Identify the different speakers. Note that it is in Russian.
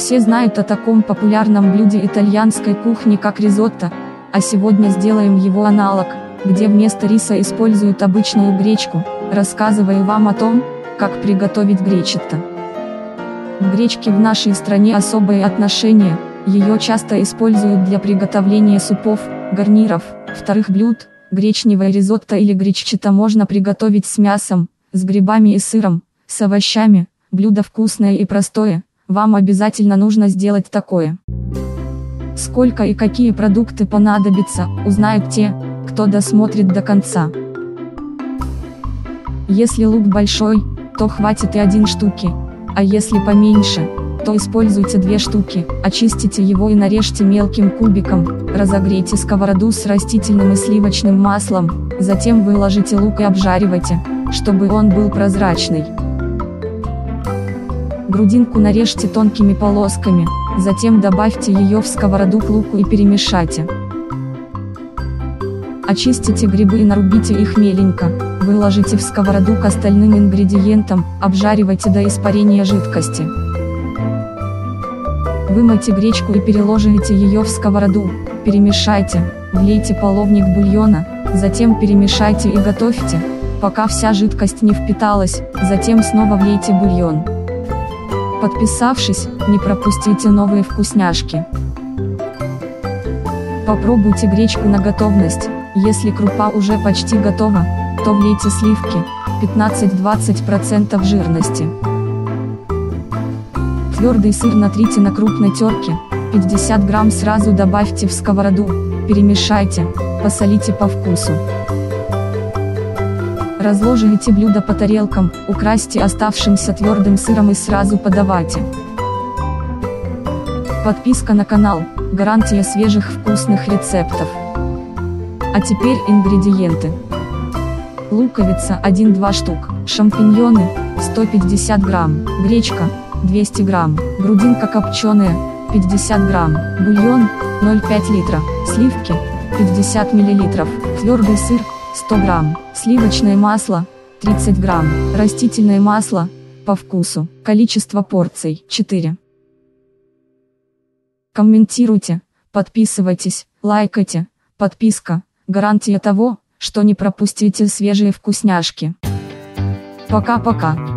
Speaker 1: Все знают о таком популярном блюде итальянской кухни, как ризотто, а сегодня сделаем его аналог, где вместо риса используют обычную гречку. Рассказываю вам о том, как приготовить гречетто. К гречке в нашей стране особое отношение, ее часто используют для приготовления супов, гарниров, вторых блюд. Гречневое ризотто или гречетто можно приготовить с мясом, с грибами и сыром, с овощами. Блюдо вкусное и простое, вам обязательно нужно сделать такое. Сколько и какие продукты понадобятся, узнают те, кто досмотрит до конца. Если лук большой, то хватит и 1 штуки, а если поменьше, то используйте 2 штуки. Очистите его и нарежьте мелким кубиком, разогрейте сковороду с растительным и сливочным маслом, затем выложите лук и обжаривайте, чтобы он был прозрачный. Грудинку нарежьте тонкими полосками, затем добавьте ее в сковороду к луку и перемешайте. Очистите грибы и нарубите их меленько, выложите в сковороду к остальным ингредиентам, обжаривайте до испарения жидкости. Вымойте гречку и переложите ее в сковороду, перемешайте, влейте половник бульона, затем перемешайте и готовьте, пока вся жидкость не впиталась, затем снова влейте бульон. Подписавшись, не пропустите новые вкусняшки. Попробуйте гречку на готовность, если крупа уже почти готова, то влейте сливки, 15-20% жирности. Твердый сыр натрите на крупной терке, 50 грамм сразу добавьте в сковороду, перемешайте, посолите по вкусу. Разложите блюдо по тарелкам, украсьте оставшимся твердым сыром и сразу подавайте. Подписка на канал – гарантия свежих вкусных рецептов. А теперь ингредиенты. Луковица 1-2 штук, шампиньоны 150 грамм, гречка 200 грамм, грудинка копченая 50 грамм, бульон 0,5 литра, сливки 50 мл, твердый сыр 100 грамм, сливочное масло 30 грамм, растительное масло по вкусу, количество порций 4. Комментируйте, подписывайтесь, лайкайте, подписка – гарантия того, что не пропустите свежие вкусняшки. Пока-пока.